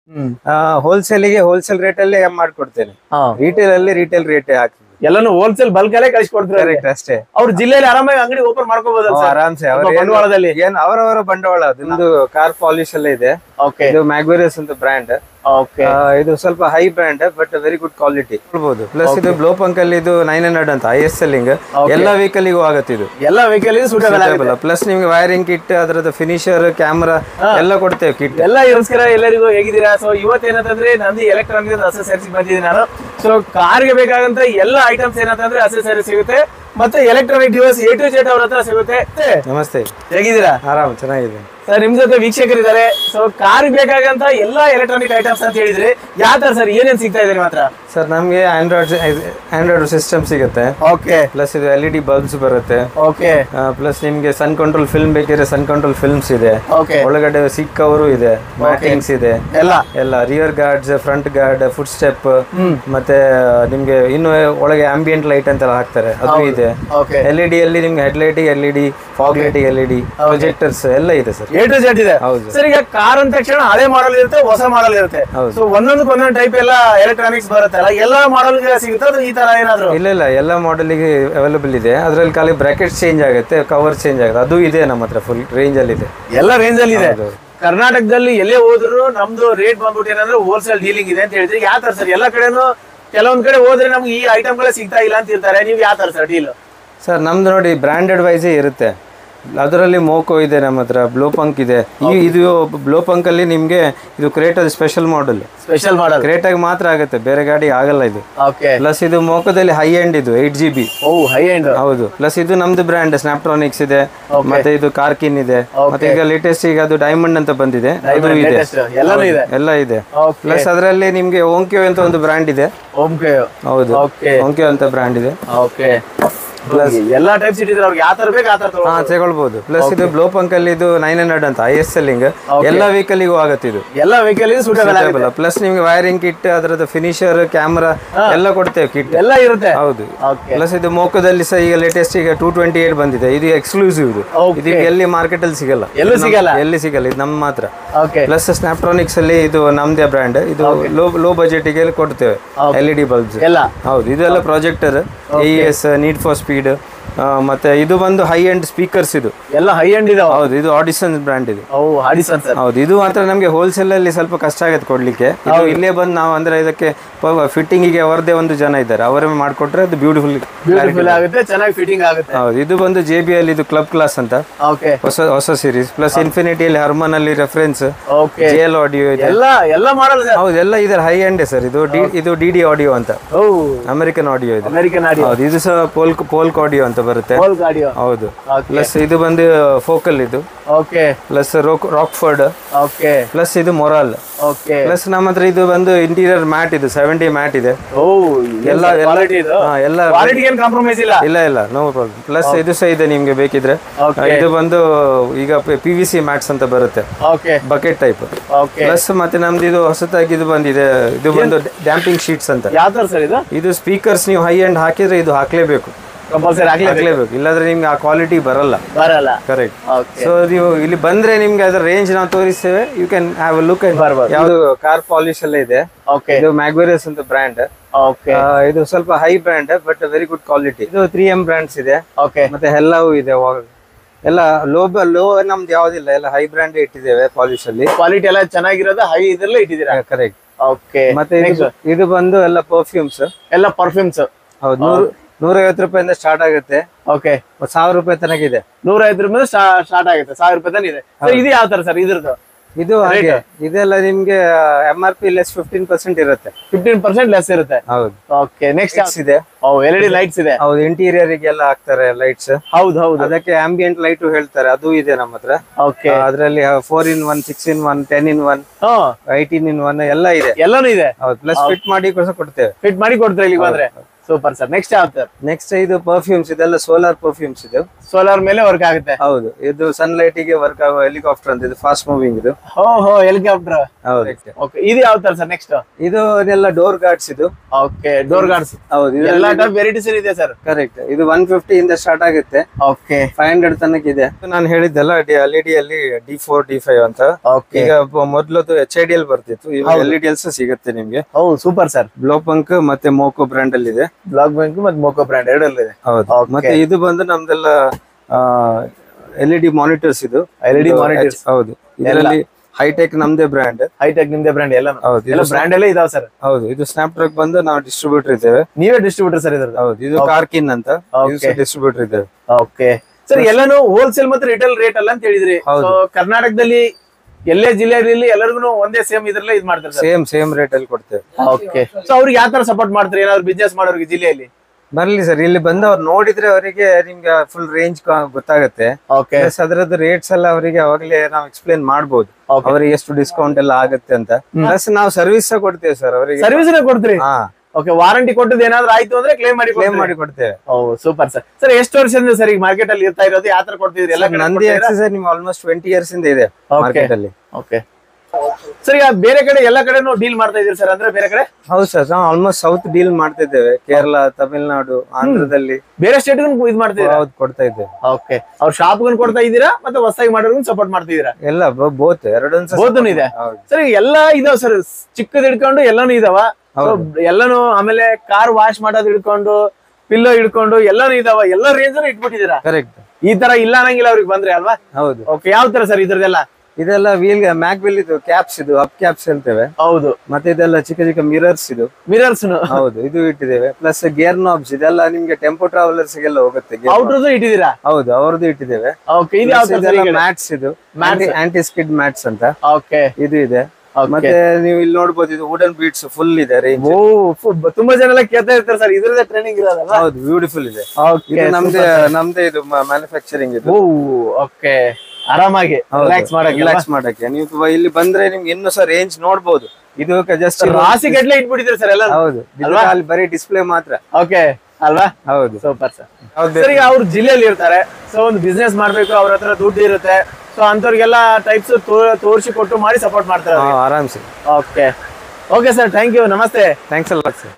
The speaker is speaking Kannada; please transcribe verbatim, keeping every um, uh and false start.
ಹೋಲ್ಸೇಲಿಗೆ ಹೋಲ್ಸೇಲ್ ರೇಟ್ ಅಲ್ಲಿ ಮಾಡ್ಕೊಡ್ತೇನೆ, ರಿಟೇಲ್ ಅಲ್ಲಿ ರಿಟೇಲ್ ರೇಟ್ ಹಾಕ್ತೀನಿ. ಎಲ್ಲಾನು ಹೋಲ್ಸೇಲ್ ಬಲ್ಕ್ ಅಲ್ಲೇ ಕಳಿಸ್ಕೊಡ್ತಾರೆ ಅಷ್ಟೇ. ಅವ್ರ ಜಿಲ್ಲೆಯಲ್ಲಿ ಆರಾಮಾಗಿ ಅಂಗಡಿ ಓಪನ್ ಮಾಡ್ಕೋಬಹುದು ಆರಾಮ್ಸೆ. ಬಂಡವಾಳದಲ್ಲಿ ಏನ್ ಅವರವರ ಬಂಡವಾಳ. ನಿಮ್ದು ಕಾರ್ ಪಾಲಿಶ್ ಎಲ್ಲ ಇದೆ. ಇದು ಮ್ಯಾಗ್ವೇರಿಯಸ್ ಅಂತ ಬ್ರ್ಯಾಂಡ್. ಇದು ಸ್ವಲ್ಪ high brand but very good quality ಕೊಡ್ಬೋದು. ಪ್ಲಸ್ ಇದು ಬ್ಲೋ ಪಂಕ್ ಅಲ್ಲಿ ಇದು ನೈನ್ ಹಂಡ್ರೆಡ್ ಅಂತ ಐ ಎಸ್ ಸೆಲ್ಲಿಂಗ್ ಎಲ್ಲಾ ವೆಹಿಕಲ್ ಗೂ ಆಗುತ್ತೆ. ಇದು ಎಲ್ಲಾ ವೆಹಿಕಲ್ ಪ್ಲಸ್ ನಿಮ್ಗೆ ವೈರಿಂಗ್ ಕಿಟ್, ಅದರದ ಫಿನಿಶರ್, ಕ್ಯಾಮ್ರಾ ಎಲ್ಲ ಕೊಡ್ತೇವೆ ಕಿಟ್. ಎಲ್ಲ ನಮಸ್ಕಾರ ಎಲ್ಲರಿಗೂ, ಹೇಗಿದ್ದೀರಾ? ಸೊ ಇವತ್ತೇನಂತಂದ್ರೆ ನಂದು ಎಲೆಕ್ಟ್ರಾನಿಕ್ ಅಸೆಸರೀಸ್ ಬಂದಿದ್ದೀನಿ ನಾನು. ಸೊ ಕಾರ್ಗೆ ಬೇಕಾಗಂತ ಎಲ್ಲ ಐಟಮ್ಸ್ ಏನಂತಂದ್ರೆ ಅಸೆಸರೀಸ್ ಸಿಗುತ್ತೆ, ಮತ್ತೆ electronic device A to Z ಅವ್ರ ಹತ್ರ ಸಿಗುತ್ತೆ. ನಮಸ್ತೆ, ಹೇಗಿದ್ದೀರಾ? ಆರಾಮ್, ಚೆನ್ನಾಗಿದೆ ಸರ್. ನಿಮ್ ಜೊತೆ ವೀಕ್ಷಕರಿದ್ದಾರೆ. ಸೊ ಕಾರ್ ಬೇಕಾಗಂತ ಎಲ್ಲಾ ಎಲೆಕ್ಟ್ರಾನಿಕ್ ಐಟಮ್ಸ್ ಅಂತ ಹೇಳಿದ್ರೆ ಯಾವ ತರ ಸರ್, ಏನೇನ್ ಸಿಗ್ತಾ ಇದೆ ಮಾತ್ರ? ಸರ್ ನಮ್ಗೆ ಆಂಡ್ರಾಯ್ಡ್ ಆಂಡ್ರಾಯ್ಡ್ ಸಿಸ್ಟಮ್ ಸಿಗುತ್ತೆ. ಓಕೆ. ಪ್ಲಸ್ ಇದು ಎಲ್ ಇ ಡಿ ಬಲ್ಬ್ಸ್ ಬರುತ್ತೆ. ಓಕೆ. ಪ್ಲಸ್ ನಿಮ್ಗೆ ಸನ್ ಕಂಟ್ರೋಲ್ ಫಿಲ್ಮ್ ಬೇಕಿದ್ರೆ ಸನ್ ಕಂಟ್ರೋಲ್ ಫಿಲ್ಮ್ಸ್ ಇದೆ. ಓಕೆ. ಒಳಗಡೆ ಸಿಕ್ ಕವರು ಇದೆ, ಮ್ಯಾಟಿಂಗ್ಸ್ ಇದೆ, ಎಲ್ಲ ಎಲ್ಲ rear guards, front guard, foot step, ಮತ್ತೆ ನಿಮ್ಗೆ ಇನ್ನು ಒಳಗೆ ಆಂಬಿಯಂಟ್ ಲೈಟ್ ಅಂತೆಲ್ಲ ಹಾಕ್ತಾರೆ, ಅದು ಇದೆ. ಎಲ್ ಇ ಡಿ ಅಲ್ಲಿ ನಿಮ್ಗೆ head light L E D, fog light L E D, projectors ಎಲ್ಲ ಇದೆ ಸರ್. ಎ ಟು ಜೆಡ್ ಇದೆ. ಹೌದು ಸರ್. ಈಗ ಕಾರ್ ಅಂದ ತಕ್ಷಣ ಹಳೆ ಮಾಡಲ್ ಇರುತ್ತೆ, ಹೊಸ ಮಾಡಲ್ ಇರುತ್ತೆ. ಸೊ ಒಂದೊಂದಕ್ಕೆ ಒಂದೊಂದು ಟೈಪ್ ಎಲ್ಲ ಎಲೆಕ್ಟ್ರಾನಿಕ್ಸ್ ಬರುತ್ತಲ್ಲ, ಎಲ್ಲಾ ಮಾಡಲ್ ಸಿಗುತ್ತೆ ಈ ತರ ಏನಾದ್ರು? ಇಲ್ಲ ಇಲ್ಲ, ಎಲ್ಲ ಮಾಡೆಲ್ ಗೆ ಅವೈಲೇಬಲ್ ಇದೆ. ಅದ್ರಲ್ಲಿ ಖಾಲಿ ಬ್ರಾಕೆಟ್ ಚೇಂಜ್ ಆಗುತ್ತೆ, ಕವರ್ ಚೇಂಜ್ ಆಗುತ್ತೆ, ಅದು ಇದೆ ನಮ್ಮ ಹತ್ರ. ಫುಲ್ ರೇಂಜ್ ಅಲ್ಲಿ ಇದೆ, ಎಲ್ಲ ರೇಂಜ್ ಅಲ್ಲಿ ಇದೆ. ಕರ್ನಾಟಕದಲ್ಲಿ ಎಲ್ಲೇ ಹೋದ್ರು ನಮ್ದು ರೇಟ್ ಬಂದ್ಬಿಟ್ಟು ಏನಂದ್ರೆ ಹೋಲ್ಸೇಲ್ ಡೀಲಿಂಗ್ ಇದೆ ಅಂತ ಹೇಳಿದ್ರೆ ಯಾವ ತರ ಸರ್? ಎಲ್ಲ ಕಡೆನು ಕೆಲವೊಂದ್ ಕಡೆ ಹೋದ್ರೆ ನಮ್ಗೆ ಈ ಐಟಮ್ ಗಳೇ ಸಿಗ್ತಾ ಇಲ್ಲ ಅಂತ ಇರ್ತಾರೆ, ನೀವು ಯಾವ ತರ ಸರ್ ಡೀಲ್? ಸರ್ ನಮ್ದು ನೋಡಿ ಬ್ರಾಂಡೆಡ್ ವೈಸೇ ಇರುತ್ತೆ. ಅದರಲ್ಲಿ ಮೋಕೋ ಇದೆ ನಮ್ಮ ಹತ್ರ, ಬ್ಲೋ ಪಂಕ್ ಇದೆ. ಈ ಇದು ಬ್ಲೋ ಪಂಕ್ ಅಲ್ಲಿ ನಿಮ್ಗೆ ಇದು Creta special model, special model ಕ್ರೇಟಾಗಿ ಮಾತ್ರ ಆಗುತ್ತೆ, ಬೇರೆ ಗಾಡಿ ಆಗಲ್ಲ ಇದು. ಪ್ಲಸ್ ಇದು ಮೋಕೋದಲ್ಲಿ ಹೈ ಎಂಡ್, ಇದು eight G B. Oh, high end. ಹೌದು. ಪ್ಲಸ್ ಇದು ನಮ್ದು ಬ್ರ್ಯಾಂಡ್ ಸ್ನಾಪ್ಟ್ರಾನಿಕ್ಸ್ ಇದೆ, ಮತ್ತೆ ಇದು ಕಾರ್ಕಿನ್ ಇದೆ, ಮತ್ತೆ ಈಗ ಲೇಟೆಸ್ಟ್ ಈಗ ಅದು ಡೈಮಂಡ್ ಅಂತ ಬಂದಿದೆ, ಅದು ಇದೆ, ಎಲ್ಲ ಇದೆ. ಪ್ಲಸ್ ಅದರಲ್ಲಿ ನಿಮ್ಗೆ ಓಂಕ್ಯೋ ಅಂತ ಒಂದು ಬ್ರ್ಯಾಂಡ್ ಇದೆ. ಹೌದು, ಓಂಕ್ಯೋ ಅಂತ ಬ್ರ್ಯಾಂಡ್ ಇದೆ. ಪ್ಲಸ್ ಎಲ್ಲಾ ಟೈಪ್ ಸಿಟಿ ಅವ್ರಿಗೆ ಯಾವ ತರ ಬೇಕು ಆ ತರ ಹಾ ತಗೊಳ್ಬಹುದು. ಪ್ಲಸ್ ಇದು ಬ್ಲೋ ಪಂಕ್ ಅಲ್ಲಿ ಇದು ನೈನ್ ಹಂಡ್ರೆಡ್ ಅಂತ ಐ ಎಸ್ ಸೆಲ್ಲಿಂಗ್ ಎಲ್ಲಾ ವೆಹಿಕಲ್ ಗೂ ಆಗುತ್ತೆ. ಇದು ಎಲ್ಲಾ ವೆಹಿಕಲ್ ಸೂಟೇಬಲ್. ಪ್ಲಸ್ ನಿಮ್ಗೆ ವೈರಿಂಗ್ ಕಿಟ್, ಅದರದ ಫಿನಿಶರ್, ಕ್ಯಾಮ್ರಾ ಎಲ್ಲ ಕೊಡ್ತೇವೆ, ಕಿಟ್ ಎಲ್ಲ ಇರುತ್ತೆ. ಹೌದು. ಪ್ಲಸ್ ಇದು ಮೋಕೋದಲ್ಲಿ ಸಹ ಈಗ ಲೇಟೆಸ್ಟ್ ಈಗ ಟೂ ಟ್ವೆಂಟಿ ಏಟ್ ಬಂದಿದೆ, ಇದು ಎಕ್ಸ್ಕ್ಲೂಸಿವ್. ಇದು ಇದು ಎಲ್ಲಿ ಮಾರ್ಕೆಟ್ ಅಲ್ಲಿ ಸಿಗಲ್ಲ, ಎಲ್ಲಿ ಸಿಗಲ್ಲ, ಎಲ್ಲಿ ಸಿಗಲ್ಲ, ಇದು ನಮ್ಮ ಮಾತ್ರ. ಪ್ಲಸ್ ಸ್ನಾಪ್ಟ್ರಾನಿಕ್ಸ್ ಅಲ್ಲಿ ಇದು ನಮ್ದೇ ಬ್ರ್ಯಾಂಡ್, ಇದು ಲೋ ಲೋ ಬಜೆಟ್ ಗೆ ಕೊಡ್ತೇವೆ ಎಲ್ ಇ ಡಿ ಬಲ್ಬ್ಸ್. ಹೌದು, ಇದೆಲ್ಲ projector, A S, need for speed, ಮತ್ತೆ ಇದು ಬಂದು ಹೈ ಎಂಡ್ ಸ್ಪೀಕರ್ಸ್. ಇದು ಎಲ್ಲ ಹೈ ಎಂಡ್ ಇದೆ. ಹೌದು, ಇದು ಆಡಿಸನ್ ಬ್ರ್ಯಾಂಡ್. ಇದು ಹೌದು. ಇದು ಮಾತ್ರ ನಮ್ಗೆ ಹೋಲ್ಸೇಲ್ ಅಲ್ಲಿ ಸ್ವಲ್ಪ ಕಷ್ಟ ಆಗುತ್ತೆ ಕೊಡ್ಲಿಕ್ಕೆ. ಇದು ಇಲ್ಲೇ ಬಂದು ನಾವು ಅಂದ್ರೆ ಇದಕ್ಕೆ ಫಿಟ್ಟಿಂಗ್ ಗೆ ಅವರದೇ ಒಂದು ಜನ ಇದ್ದಾರೆ, ಅವರೇ ಮಾಡ್ಕೊಟ್ರೆ ಅದು ಬ್ಯೂಟಿಫುಲ್ ಆಗುತ್ತೆ, ಚೆನ್ನಾಗಿ ಫಿಟ್ಟಿಂಗ್ ಆಗುತ್ತೆ. ಹೌದು. ಇದು ಬಂದು ಜೆ ಬಿ ಅಲ್ಲಿ ಇದು ಕ್ಲಬ್ ಕ್ಲಾಸ್ ಅಂತ ಹೊಸ ಹೊಸ ಸೀರೀಸ್. ಪ್ಲಸ್ ಇನ್ಫಿನಿಟಿ ಅಲ್ಲಿ ಹರ್ಮನ್ ಅಲ್ಲಿ ರೆಫರೆನ್ಸ್, ಜೆ ಎಲ್ ಆಡಿಯೋ ಇದೆ, ಎಲ್ಲ ಮಾಡಲ್. ಹೌದು, ಎಲ್ಲ ಇದೆ ಹೈ ಎಂಡ್ ಸರ್. ಇದು ಇದು ಡಿ ಡಿ ಆಡಿಯೋ ಅಂತ, ಅಮೆರಿಕನ್ ಆಡಿಯೋ ಇದೆ. ಹೌದು, ಇದು ಸಹ ಪೋಲ್ಕ್ ಪೋಲ್ಕ್ ಆಡಿಯೋ ಅಂತ ಬರುತ್ತೆ. ಹೌದು. ಪ್ಲಸ್ ಇದು ಬಂದು ಫೋಕಲ್, ಇದು ಪ್ಲಸ್ ರಾಕ್ಫರ್ಡ್, ಪ್ಲಸ್ ಇದು ಮೊರಾಲ್. ಪ್ಲಸ್ ನಮ್ಮ ಹತ್ರ ಇದು ಬಂದು ಇಂಟೀರಿಯರ್ ಮ್ಯಾಟ್, ಇದು ಸೆವೆಂಟಿ ಮ್ಯಾಟ್ ಇದೆ. ಎಲ್ಲ ಇಲ್ಲ ಇಲ್ಲ, ನೋ ಪ್ರಾಬ್ಲಮ್. ಪ್ಲಸ್ ಇದು ಸಹ ಇದೆ ನಿಮ್ಗೆ ಬೇಕಿದ್ರೆ. ಇದು ಬಂದು ಈಗ ಪಿ ವಿ ಸಿ ಮ್ಯಾಟ್ಸ್ ಅಂತ ಬರುತ್ತೆ, ಬಕೆಟ್ ಟೈಪ್. ಪ್ಲಸ್ ಮತ್ತೆ ನಮ್ದು ಇದು ಹೊಸತಾಗಿ ಇದು ಬಂದಿದೆ, ಇದು ಬಂದು ಡ್ಯಾಂಪಿಂಗ್ ಶೀಟ್ಸ್ ಅಂತ. ಇದು ಸ್ಪೀಕರ್ಸ್ ನೀವು ಹೈ ಎಂಡ್ ಹಾಕಿದ್ರೆ ಇದು ಹಾಕ್ಲೇಬೇಕು, ಹಾಕ್ಲೇಬೇಕು, ಇಲ್ಲಾಂದ್ರೆ ನಿಮ್ಗೆ ಆ ಕ್ವಾಲಿಟಿ ಬರಲ್ಲ. ಬರಲ್ಲ, ಕರೆಕ್ಟ್. ಸೊ ನೀವು ಇಲ್ಲಿ ಬಂದ್ರೆ ನಿಮ್ಗೆ ಅದರ ರೇಂಜ್ ನಾವು ತೋರಿಸ್ತೇವೆ, you can have a look. ಯಾವುದು ಕಾರ್ ಪಾಲಿಶ್ ಎಲ್ಲ ಇದೆ. ಇದು ಮ್ಯಾಗ್ವೇರಿಯಸ್ ಅಂತ ಬ್ರ್ಯಾಂಡ್. ಇದು ಸ್ವಲ್ಪ high brand but very good quality. ಇದು ತ್ರೀ ಎಂ ಬ್ರ್ಯಾಂಡ್ಸ್ ಇದೆ, ಮತ್ತೆ ಎಲ್ಲವೂ ಇದೆ. ಎಲ್ಲ ಲೋ ಲೋ ನಮ್ದು ಯಾವ್ದಿಲ್ಲ, ಎಲ್ಲ ಹೈ ಬ್ರ್ಯಾಂಡ್ ಇಟ್ಟಿದ್ದೇವೆ. ಪಾಲಿಶ್ ಅಲ್ಲಿ ಕ್ವಾಲಿಟಿ ಎಲ್ಲ ಚೆನ್ನಾಗಿರೋದು, ಹೈ ಇದೆಲ್ಲ ಇಟ್ಟಿದ್ದೀರಾ. ಕರೆಕ್ಟ್. ಓಕೆ. ಮತ್ತೆ ಇದು ಬಂದು ಎಲ್ಲ ಪರ್ಫ್ಯೂಮ್ಸ್, ಎಲ್ಲ ಪರ್ಫ್ಯೂಮ್ಸ್. ಹೌದು, ನೂರು ನೂರೈವತ್ತು ರೂಪಾಯಿಂದ ಸ್ಟಾರ್ಟ್ ಆಗುತ್ತೆ. ಓಕೆ. ಸಾವಿರ ರೂಪಾಯಿ ತನಕ ಇದೆ. ನೂರೈವತ್ತು ರೂಪಾಯಿ ಸ್ಟಾರ್ಟ್ ಆಗುತ್ತೆ, ಸಾವಿರ ರೂಪಾಯಿ ತನಕ ಇದೆ. ಇದು ಯಾವ ತರ ಸರ್ ಇದ್ರದ್ದು? ಇದು ಹಾಗೆ ಇದೆಲ್ಲ ನಿಮ್ಗೆ M R P less fifteen percent ಇರುತ್ತೆ. ಫಿಫ್ಟೀನ್ ಪರ್ಸೆಂಟ್ ಲೆಸ್ ಇರುತ್ತೆ. ಹೌದು. ಓಕೆ. ನೆಕ್ಸ್ಟ್ ಇದೆ ಎಲ್ ಇ ಡಿ ಲೈಟ್ಸ್ ಇದೆ. ಹೌದು, ಇಂಟೀರಿಯರ್ ಗೆಲ್ಲ ಹಾಕ್ತಾರೆ ಲೈಟ್ಸ್. ಹೌದು ಹೌದು. ಅದಕ್ಕೆ ಆಂಬಿಯಂಟ್ ಲೈಟ್ ಹೇಳ್ತಾರೆ, ಅದು ಇದೆ ನಮ್ಮ ಹತ್ರ. ಓಕೆ. ಅದರಲ್ಲಿ four in one, six in one, ten in one, eighteen in one ಎಲ್ಲ ಇದೆ. ಎಲ್ಲಾನು ಇದೆ. ಹೌದು. ಪ್ಲಸ್ ಫಿಟ್ ಮಾಡಿ ಕೊಡ್ತೇವೆ. ಫಿಟ್ ಮಾಡಿ ಕೊಡ್ತೇವೆ ಇಲ್ಲಿ ಬಂದ್ರೆ. Super sir. ನೆಕ್ಸ್ಟ್ ಯಾವ್ದು ಸರ್? ನೆಕ್ಸ್ಟ್ ಇದು ಪರ್ಫ್ಯೂಮ್ಸ್, ಇದೆಲ್ಲ ಸೋಲಾರ್ ಪರ್ಫ್ಯೂಮ್ಸ್ ಇದು. ಸೋಲಾರ್ ಮೇಲೆ ವರ್ಕ್ ಆಗುತ್ತೆ. ಹೌದು, ಇದು ಸನ್ಲೈಟ್ ಗೆ ವರ್ಕ್ ಆಗುವ ಹೆಲಿಕಾಪ್ಟರ್ ಅಂತ, ಇದು ಫಾಸ್ಟ್ ಮೂವಿಂಗ್ ಇದು. ಹೋ ಹೋ ಹೆಲಿಕಾಪ್ಟರ್. ಹೌದು. ಓಕೆ, ಇದು ಯಾವ ತರ ಸರ್ ನೆಕ್ಸ್ಟ್? ಇದು ಎಲ್ಲ ಡೋರ್ ಗಾರ್ಡ್ಸ್ ಇದು. Okay, door guards. ಹೌದು, ಎಲ್ಲ ಟೈಪ್ ವೆರೈಟೀಸ್ ಇದೆ ಸರ್. ಕರೆಕ್ಟ್. ಇದು ಒನ್ ಫಿಫ್ಟಿ ಇಂದ ಸ್ಟಾರ್ಟ್ ಆಗುತ್ತೆ. ಓಕೆ, ಫೈವ್ ಹಂಡ್ರೆಡ್ ತನಕ ಇದೆ. ನಾನು ಹೇಳಿದ್ದೆಲ್ಲ ಎಲ್ ಇ ಡಿ ಅಲ್ಲಿ ಡಿ ಫೋರ್ ಡಿ ಫೈವ್ ಅಂತ. ಓಕೆ, ಈಗ ಮೊದಲದು ಎಚ್ ಐ ಡಿ ಎಲ್ ಬರ್ತಿತ್ತು, ಈಗ ಎಲ್ ಇ ಡಿ ಎಲ್ಸ್ ಸಿಗುತ್ತೆ ನಿಮ್ಗೆ. ಹೌದು, ಸೂಪರ್ ಸರ್. ಬ್ಲೋಪಂಕ್ ಮತ್ತೆ ಮೋಕೋ ಬ್ರ್ಯಾಂಡ್ ಅಲ್ಲಿ ಇದೆ. ಬ್ಲಾಕ್ ಬ್ಯಾಂಕ್ ಮತ್ತೆ ಮೋಕೋ ಬ್ರ್ಯಾಂಡ್ ಎರಡಲ್ಲಿ ಇದೆ. ಹೌದು. ಮತ್ತೆ ಇದು ಬಂದು ನಮ್ದೆಲ್ಲ ಎಲ್ ಇ ಡಿ ಮಾನಿಟರ್ಸ್ ಇದು. L E D monitors. ಹೌದು, ಇದರಲ್ಲಿ ಹೈಟೆಕ್ ನಮ್ದೇ ಬ್ರ್ಯಾಂಡ್. ಹೈಟೆಕ್ ನಿಮ್ದೇ ಬ್ರ್ಯಾಂಡ್ ಎಲ್ಲ. ಹೌದು, ಎಲ್ಲ ಬ್ರ್ಯಾಂಡ್ ಎಲ್ಲ ಇದಾವೆ ಸರ್. ಹೌದು, ಇದು ಸ್ನ್ಯಾಪ್ ಡ್ರಾಗನ್ ಬಂದು ನಾವು ಡಿಸ್ಟ್ರಿಬ್ಯೂಟರ್ ಇದ್ದೇವೆ. ನೀವೇ ಡಿಸ್ಟ್ರಿಬ್ಯೂಟರ್ ಸರ್ ಇದ್ರದ್ದು? ಹೌದು, ಇದು ಕಾರ್ಕಿನ್ ಅಂತ ಡಿಸ್ಟ್ರಿಬ್ಯೂಟರ್ ಇದ್ದೇವೆ. ಓಕೆ ಸರ್, ಎಲ್ಲಾನು ಹೋಲ್ಸೇಲ್ ಮತ್ತೆ ರಿಟೇಲ್ ರೇಟ್ ಅಲ್ಲ ಅಂತ ಹೇಳಿದ್ರಿ. ಕರ್ನಾಟಕದಲ್ಲಿ ಎಲ್ಲೇ ಜಿಲ್ಲೆಯಲ್ಲಿ ಎಲ್ಲರಿಗೂ ಒಂದೇ ಸೇಮ್ ಇದ್ರಲ್ಲೇ ಇದ್ ಮಾಡ್ತಾರೆ. ಸೇಮ್ ಸೇಮ್ ರೇಟ್ ಅಲ್ಲಿ ಕೊಡ್ತೇವೆ. ಓಕೆ, ಸೊ ಅವ್ರಿಗೆ ಯಾವ ತರ ಸಪೋರ್ಟ್ ಮಾಡ್ತಾರೆ ಏನಾದ್ರು ಬಿಸ್ನೆಸ್ ಮಾಡೋರಿಗೆ ಜಿಲ್ಲೆಯಲ್ಲಿ? ಬರ್ಲಿ ಸರ್, ಇಲ್ಲಿ ಬಂದು ಅವ್ರು ನೋಡಿದ್ರೆ ಅವರಿಗೆ ನಿಮ್ಗೆ ಫುಲ್ ರೇಂಜ್ ಗೊತ್ತಾಗುತ್ತೆ. ಓಕೆ, ಅದರದ್ದು ರೇಟ್ಸ್ ಎಲ್ಲ ಅವರಿಗೆ ಅವಾಗಲೇ ನಾವು ಎಕ್ಸ್ಪ್ಲೇನ್ ಮಾಡ್ಬೋದು, ಅವರಿಗೆ ಎಷ್ಟು ಡಿಸ್ಕೌಂಟ್ ಎಲ್ಲ ಆಗುತ್ತೆ ಅಂತ. ಪ್ಲಸ್ ನಾವು ಸರ್ವಿಸ್ ಕೊಡ್ತೇವೆ ಸರ್ ಅವರಿಗೆ. ಸರ್ವಿಸ್ ಕೊಡ್ತೀರಿ? ಹಾ. ಓಕೆ, ವಾರಂಟಿ ಕೊಟ್ಟದ್ದು ಏನಾದ್ರು ಆಯ್ತು ಅಂದ್ರೆ ಕ್ಲೇಮ್ ಮಾಡಿ ಕ್ಲೇಮ್ ಮಾಡಿ ಕೊಡ್ತೇವೆ. ಓ ಸೂಪರ್ ಸರ್. ಸರ್ ಎಷ್ಟು ವರ್ಷದಿಂದ ಸರ್ ಈಗ ಮಾರ್ಕೆಟ್ ಅಲ್ಲಿ ಇರ್ತಾ ಇರೋದು? ಯಾವ ತರ ಕೊಡ್ತಿದ್ರಿ ಎಲ್ಲ? ನಂದಿ ಆಕ್ಸೆಸರಿ ನಿಮ್ಗೆ ಆಲ್ಮೋಸ್ಟ್ ಟ್ವೆಂಟಿ ಇಯರ್ಸ್ ಇಂದ ಇದೆ ಮಾರ್ಕೆಟ್ ಅಲ್ಲಿ. ಓಕೆ ಸರ್, ಈಗ ಬೇರೆ ಕಡೆ ಎಲ್ಲ ಕಡೆನೂ ಡೀಲ್ ಮಾಡ್ತಾ ಇದೀರಿ ಸರ್? ಅಂದ್ರೆ ಬೇರೆ ಕಡೆ? ಹೌದು ಸರ್, ನಾವು ಆಲ್ಮೋಸ್ಟ್ ಸೌತ್ ಡೀಲ್ ಮಾಡ್ತಾ ಇದ್ದೇವೆ. ಕೇರಳ, ತಮಿಳ್ನಾಡು, ಆಂಧ್ರದಲ್ಲಿ ಬೇರೆ ಸ್ಟೇಟ್ ಇದ್ ಮಾಡ್ತಿದ್ದೀರಾ? ಹೌದು, ಕೊಡ್ತಾ ಇದ್ದೇವೆ. ಓಕೆ, ಅವ್ರ ಶಾಪ್ ಕೊಡ್ತಾ ಇದ್ದೀರಾ ಮತ್ತೆ ಹೊಸದಾಗಿ ಮಾಡೋರ್ಗು ಸಪೋರ್ಟ್ ಮಾಡ್ತಿದ್ದೀರಾ? ಎಲ್ಲ ಬೋತ್ ಎರಡೊಂದು ಬೋಧನು ಇದೆ ಸರ್. ಎಲ್ಲ ಇದಾವ ಸರ್, ಚಿಕ್ಕದ್ ಹಿಡ್ಕೊಂಡು ಎಲ್ಲಾನು ಇದಾವ. ಎಲ್ಲಾನು ಆಮೇಲೆ ಕಾರ್ ವಾಶ್ ಮಾಡೋದು ಹಿಡ್ಕೊಂಡು ಪಿಲ್ಲೋ ಹಿಡ್ಕೊಂಡು ಎಲ್ಲಾನು ಇದಾವ. ಎಲ್ಲ ರೇಂಜ್ ಇಟ್ಬಿಟ್ಟಿದ್ದೀರಾ? ಕರೆಕ್ಟ್. ಈ ತರ ಇಲ್ಲ ಅನ್ನಂಗಿಲ್ಲ ಅವ್ರಿಗೆ ಬಂದ್ರೆ ಅಲ್ವಾ? ಹೌದು. ಓಕೆ, ಯಾವ ತರ ಸರ್ ಇದ್ರದೆಲ್ಲ? ಇದೆಲ್ಲ ವೀಲ್ ಮ್ಯಾಕ್ ವೀಲ್ ಇದು ಕ್ಯಾಪ್ಸ್, ಇದು ಅಪ್ ಕ್ಯಾಪ್ಸ್ ಹೇಳ್ತೇವೆ. ಹೌದು. ಮತ್ತೆ ಇದೆಲ್ಲ ಚಿಕ್ಕ ಚಿಕ್ಕ ಮಿರರ್ಸ್ ಇದು. ಮಿರರ್ಸ್? ಹೌದು, ಇದು ಇಟ್ಟಿದ್ದೇವೆ. ಪ್ಲಸ್ ಗೇರ್ ನಾಬ್ಸ್, ಇದೆಲ್ಲ ನಿಮ್ಗೆ ಟೆಂಪೋ ಟ್ರಾವೆಲರ್ಸ್ ಗೆಲ್ಲ ಹೋಗುತ್ತೆ. ಔಟ್ರದ್ದು ಇಟ್ಟಿದ್ದೀರಾ? ಹೌದು, ಅವ್ರದ್ದು ಇಟ್ಟಿದ್ದೇವೆ. ಓಕೆ, ಇದು ಯಾವ ಮ್ಯಾಟ್ಸ್, ಇದು ಆಂಟಿ ಸ್ಕಿಡ್ ಮ್ಯಾಟ್ಸ್ ಅಂತ. ಓಕೆ, ಇದು ಇದೆ. ಮತ್ತೆ ನೀವು ಇಲ್ಲಿ ನೋಡಬಹುದು, ಇದು ವುಡನ್ ಬೀಟ್ಸ್ ಫುಲ್ ಇದೆ ರೇಂಜ್. ಓ, ತುಂಬಾ ಜನ ಎಲ್ಲ ಕೇಳ್ತಾ ಇರ್ತಾರೆ ಸರ್, ಇದ್ರದೇ ಟ್ರೈನಿಂಗ್ ಇರೋದಲ್ಲ? ಹೌದು, ಬ್ಯೂಟಿಫುಲ್ ಇದೆ. ಇದು ನಮ್ದೇ ನಮ್ದೇ ಇದು ಮ್ಯಾನುಫ್ಯಾಕ್ಚರಿಂಗ್ ಇದು. ಓಕೆ, ಆರಾಮಾಗಿ ರಿಲ್ಯಾಕ್ಸ್ ಮಾಡಕ್ಕೆ ರಿಲ್ಯಾಕ್ಸ್ ಮಾಡಕ್ಕೆ ನೀವು ಇಲ್ಲಿ ಬಂದ್ರೆ ನಿಮ್ಗೆ ಇನ್ನೂ ಸಹ ರೇಂಜ್ ನೋಡಬಹುದು. ಇದು ಜಸ್ಟ್ ರಾಸಿ ಗಟ್ಲೆ ಇಟ್ಬಿಟ್ಟಿದ್ರೆ ಸರ್ ಎಲ್ಲ? ಹೌದು, ಅಲ್ಲಿ ಬರೀ ಡಿಸ್ಪ್ಲೇ ಮಾತ್ರ. ಓಕೆ ಅಲ್ವಾ? ಹೌದು, ಸೂಪರ್ ಸರ್. ಸರ್, ಈಗ ಅವ್ರು ಜಿಲ್ಲೆಯಲ್ಲಿ ಇರ್ತಾರೆ, ಸೊ ಒಂದು ಬಿಸ್ನೆಸ್ ಮಾಡ್ಬೇಕು, ಅವ್ರ ಹತ್ರ ದುಡ್ಡು ಇರುತ್ತೆ, ಸೊ ಅಂತವ್ರಿಗೆಲ್ಲ ಟೈಪ್ಸ್ ತೋರಿಸಿ ಕೊಟ್ಟು ಮಾಡಿ ಸಪೋರ್ಟ್ ಮಾಡ್ತಾರೆ ಆರಾಮ್ಸೆ. Okay okay sir, thank you, ನಮಸ್ತೆ. ಥ್ಯಾಂಕ್ಸ್ ಅಲ್ಲ ಸರ್.